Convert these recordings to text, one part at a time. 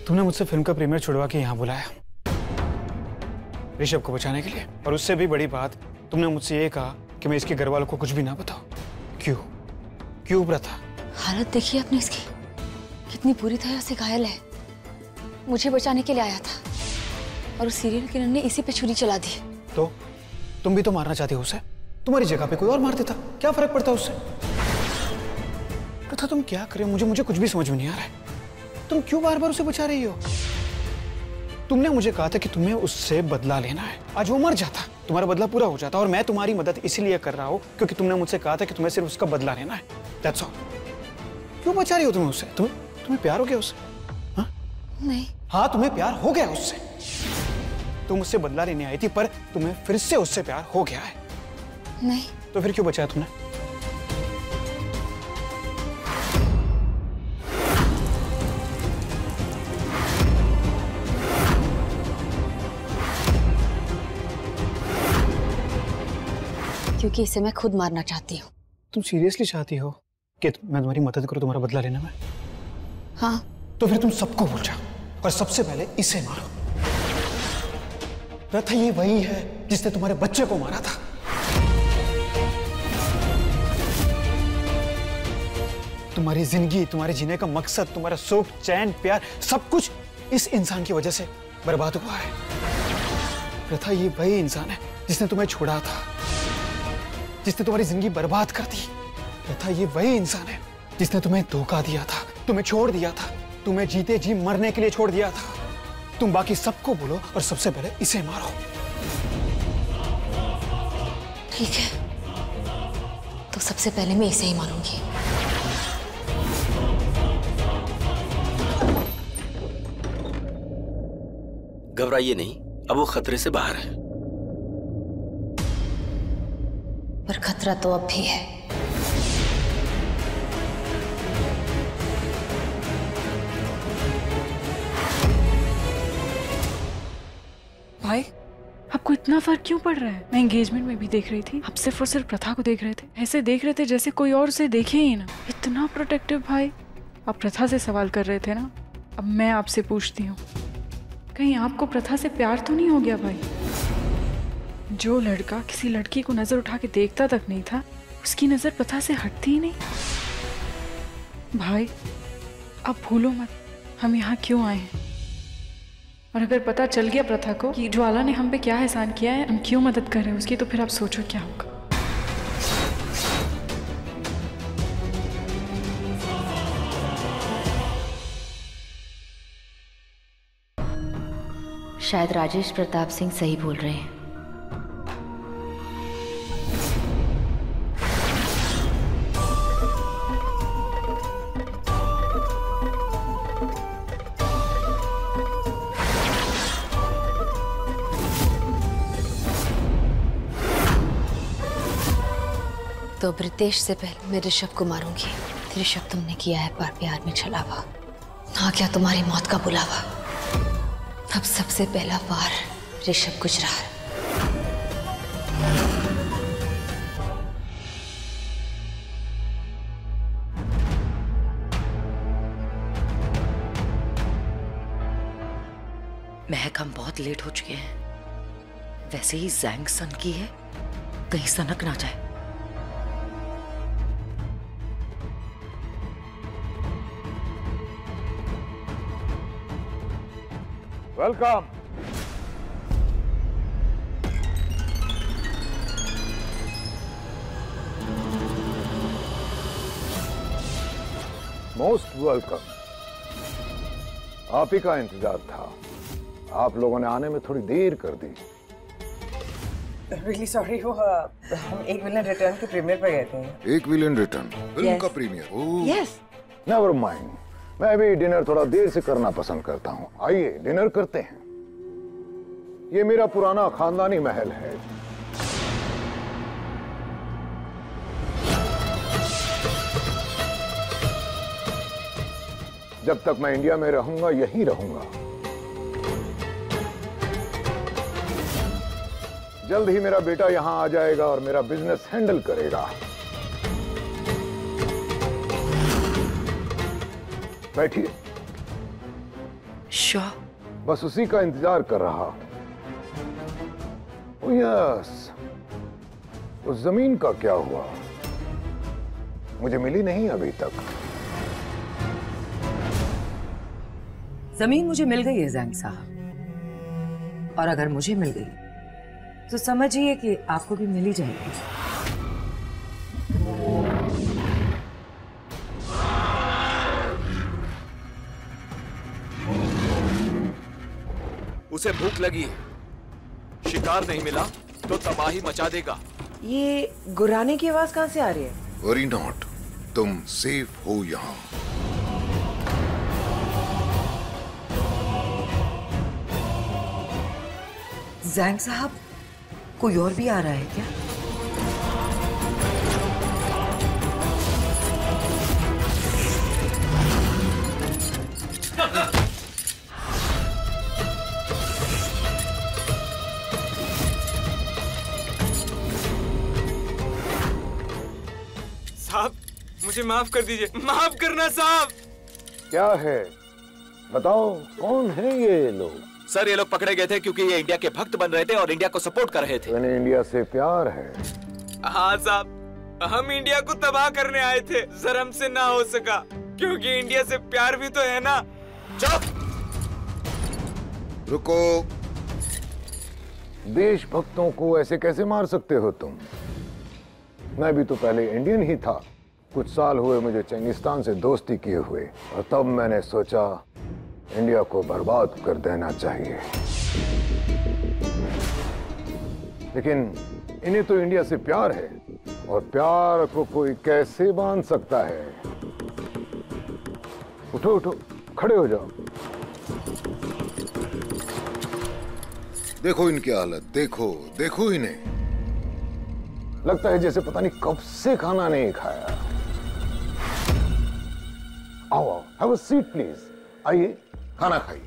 तुमने मुझसे फिल्म का प्रीमियर छुड़वा के यहाँ बुलाया ऋषभ को बचाने के लिए, और उससे भी बड़ी बात तुमने मुझसे ये कहा कि मैं इसके घर वालों को कुछ भी ना बताऊं। क्यों? क्यों प्रथा? हालत देखिए आपने इसकी, कितनी बुरी तरह से घायल है। मुझे बचाने के लिए आया था और उस सीरियल किलर ने इसी पे छुरी चला दी। तो तुम भी तो मारना चाहती हो उसे? तुम्हारी जगह पे कोई और मार देता, क्या फर्क पड़ता उससे? प्रथा तुम क्या कर रहे हो? मुझे कुछ भी समझ में नहीं आ रहा है। तुम क्यों बार बार उसे बचा रही हो? तुमने मुझे कहा था कि तुम्हें उससे बदला लेना है। आज वो मर जाता, तुम्हारा बदला पूरा हो जाता, और मैं तुम्हारी मदद इसलिए कर रहा हूं क्योंकि तुमने मुझसे कहा था कि तुम्हें सिर्फ उसका बदला लेना है। That's all. क्यों बचा रही हो तुम्हें उससे? तुम्हें प्यार हो गया उससे? हाँ? नहीं। हाँ, तुम्हें प्यार हो गया उससे। तुम उससे बदला लेने आई थी, पर तुम्हें फिर से उससे प्यार हो गया है। नहीं। तो फिर क्यों बचाया तुमने? क्योंकि इसे मैं खुद मारना चाहती हूँ। तुम सीरियसली चाहती हो कि मैं तुम्हारी मदद करूं तुम्हारा बदला लेने में? हाँ। तो फिर तुम सबको भूल जाओ और सबसे पहले इसे मारो। प्रथा ये वही है जिसने तुम्हारे बच्चे को मारा था। तुम्हारी जिंदगी, तुम्हारे जीने का मकसद, तुम्हारा सुख, चैन, प्यार, सब कुछ इस इंसान की वजह से बर्बाद हुआ है। प्रथा ये वही इंसान है जिसने तुम्हें छोड़ा था, जिसने तुम्हारी जिंदगी बर्बाद कर दी। प्रथा ये वही इंसान है जिसने तुम्हें धोखा दिया था, तुम्हें छोड़ दिया था, तुम्हें जीते जी मरने के लिए छोड़ दिया था। तुम बाकी सबको बोलो और सबसे पहले इसे मारो। ठीक है, तो सबसे पहले मैं इसे ही मारूंगी। घबराइए नहीं, अब वो खतरे से बाहर है। पर खतरा तो अब भी है। भाई, आपको इतना फर्क क्यों पड़ रहा है? मैं एंगेजमेंट में भी देख रही थी, आप सिर्फ और सिर्फ प्रथा को देख रहे थे। ऐसे देख रहे थे जैसे कोई और उसे देखे ही ना। इतना प्रोटेक्टिव भाई। आप प्रथा से सवाल कर रहे थे ना, अब मैं आपसे पूछती हूँ, कहीं आपको प्रथा से प्यार तो नहीं हो गया भाई? जो लड़का किसी लड़की को नजर उठा के देखता तक नहीं था, उसकी नजर प्रथा से हटती ही नहीं। भाई, आप भूलो मत हम यहाँ क्यों आए हैं, और अगर पता चल गया प्रथा को कि ज्वाला ने हम पे क्या एहसान किया है, हम क्यों मदद कर रहे हैं उसकी, तो फिर आप सोचो क्या होगा। शायद राजेश प्रताप सिंह सही बोल रहे हैं। तो ब्रितेश से पहले मैं ऋषभ को मारूंगी। ऋषभ, तुमने किया है पर प्यार में छलावा, ना क्या तुम्हारी मौत का बुलावा। अब सबसे पहला वार ऋषभ गुजराल। महक, हम बहुत लेट हो चुके हैं। वैसे ही जैंग सन की है, कहीं सनक ना जाए। वेलकम। Most welcome. आप ही का इंतजार था। आप लोगों ने आने में थोड़ी देर कर दी। Really sorry हो, हम एक विलन रिटर्न के प्रीमियर पर गए थे। एक विलन रिटर्न फिल्म का प्रीमियर? यस। नेवर माइंड, मैं भी डिनर थोड़ा देर से करना पसंद करता हूँ। आइए डिनर करते हैं। ये मेरा पुराना खानदानी महल है। जब तक मैं इंडिया में रहूंगा यहीं रहूंगा। जल्द ही मेरा बेटा यहां आ जाएगा और मेरा बिजनेस हैंडल करेगा। बैठिए। श्योर? बस उसी का इंतजार कर रहा। ओ यस, उस जमीन का क्या हुआ? मुझे मिली नहीं अभी तक। जमीन मुझे मिल गई है ज़ैंग साहब, और अगर मुझे मिल गई तो समझिए कि आपको भी मिल ही जाएगी। उसे भूख लगी है, शिकार नहीं मिला तो तबाही मचा देगा। ये गुर्राने की आवाज कहाँ से आ रही है? वरी नॉट, तुम सेफ हो यहाँ। ज़ैंग साहब, कोई और भी आ रहा है क्या? साहब, मुझे माफ कर दीजिए, माफ करना साहब। क्या है बताओ, कौन है ये लोग? सर, ये लोग पकड़े गए थे क्योंकि ये इंडिया के भक्त बन रहे थे और इंडिया को सपोर्ट कर रहे थे। मैंने इंडिया से प्यार है। हाँ साहब, हम इंडिया को तबाह करने आए थे, सर हमसे ना हो सका क्योंकि इंडिया से प्यार भी तो है ना। चुप! रुको, देशभक्तों को ऐसे कैसे मार सकते हो तुम? मैं भी तो पहले इंडियन ही था। कुछ साल हुए मुझे चंगिस्तान से दोस्ती किए हुए, और तब मैंने सोचा इंडिया को बर्बाद कर देना चाहिए। लेकिन इन्हें तो इंडिया से प्यार है, और प्यार को कोई कैसे बांध सकता है? उठो उठो, खड़े हो जाओ। देखो इनकी हालत, देखो देखो इन्हें। लगता है जैसे पता नहीं कब से खाना नहीं खाया। आओ आओ, हैव अ सीट प्लीज। आइए, खाना खाइए।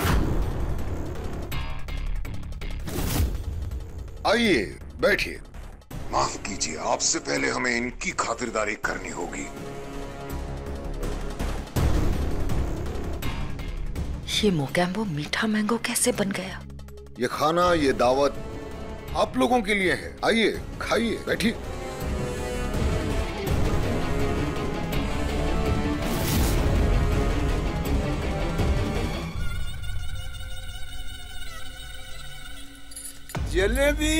आइए बैठिए। माफ कीजिए, आपसे पहले हमें इनकी खातिरदारी करनी होगी। ये मोगैम्बो मीठा मैंगो कैसे बन गया? ये खाना, ये दावत आप लोगों के लिए है। आइए खाइए, बैठिए। जलेबी।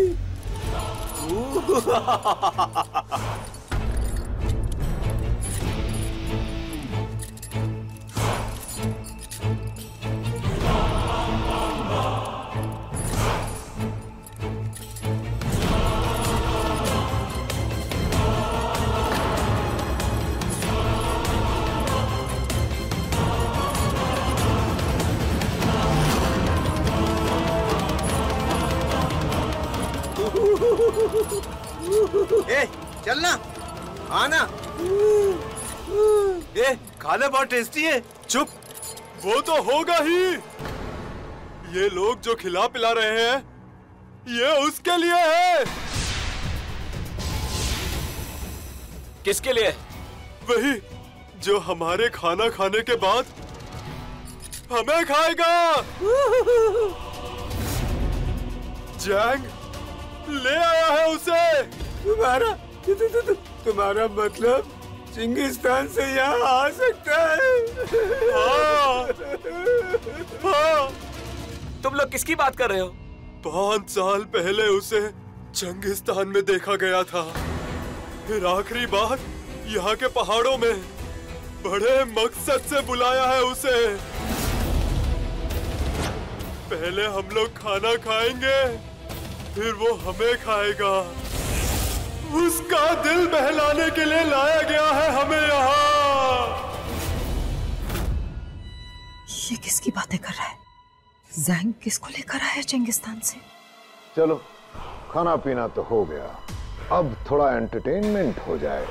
ए, चलना, आना। ए, खाना बहुत टेस्टी है। चुप, वो तो होगा ही। ये लोग जो खिला पिला रहे हैं, ये उसके लिए है। किसके लिए? वही जो हमारे खाना खाने के बाद हमें खाएगा। जैंग ले आया है उसे। तुम्हारा मतलब चिंगिस्तान से यहाँ आ सकता है? हाँ। हाँ। तुम लोग किसकी बात कर रहे हो? 5 साल पहले उसे चिंगिस्तान में देखा गया था। फिर आखिरी बार यहाँ के पहाड़ों में बड़े मकसद से बुलाया है उसे। पहले हम लोग खाना खाएंगे, फिर वो हमें खाएगा। उसका दिल बहलाने के लिए लाया गया है हमें यहाँ। ये किसकी बातें कर रहा है? ज़ैंग किसको लेकर आया चिंगिस्तान से? चलो, खाना पीना तो हो गया, अब थोड़ा एंटरटेनमेंट हो जाए।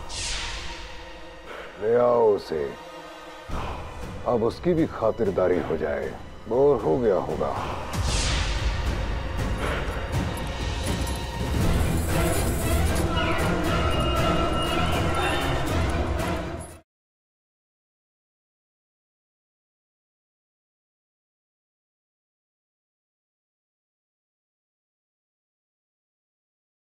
ले आओ उसे, अब उसकी भी खातिरदारी हो जाए। बोर हो गया होगा।